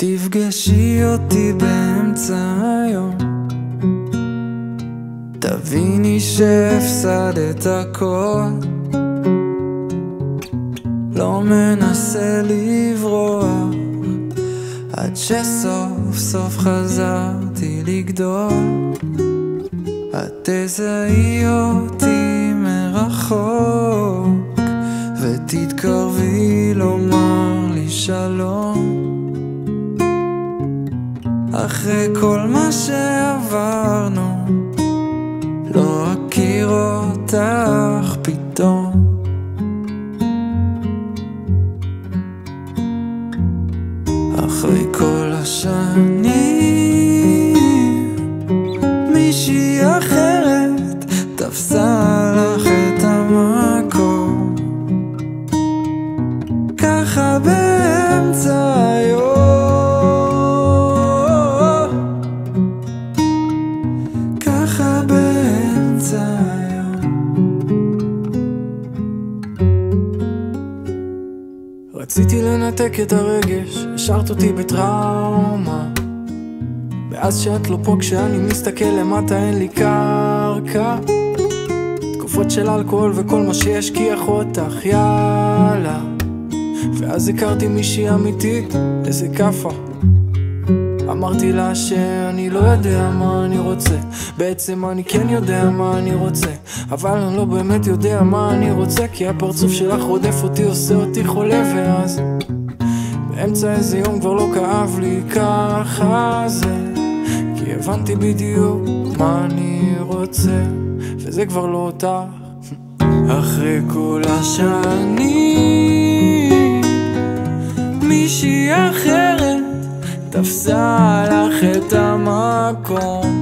תפגשי אותי באמצע היום, תביני שהפסדת הכל. לא מנסה לברוח עד שסוף סוף חזרתי לגדול. את תזהי אותי מרחוק ותתקרבי לומר לי שלום. אחרי כל מה שעברנו לא אכיר אותך פתאום. אחרי כל השנים מישהי אחרת תפסה לך את המקום, ככה באמצע היום, ככה באמצע היום. רציתי לנתק את הרגש, השארת אותי בטראומה. ואז שאת לא פה כשאני מסתכל למטה אין לי קרקע. תקופות של אלכוהול וכל מה שישכיח אותך, יאללה. ואז הכרתי מישהי אמיתית, איזה כפה. אמרתי לה שאני לא יודע מה אני רוצה, בעצם אני כן יודע מה אני רוצה, אבל אני לא באמת יודע מה אני רוצה, כי הפרצוף שלך רודף אותי, עושה אותי חולה. ואז באמצע איזה יום כבר לא כאב לי, ככה זה, כי הבנתי בדיוק מה אני רוצה, וזה כבר לא אותך. אחרי כל השנים מישהי אחרת תפסה לך את המקום,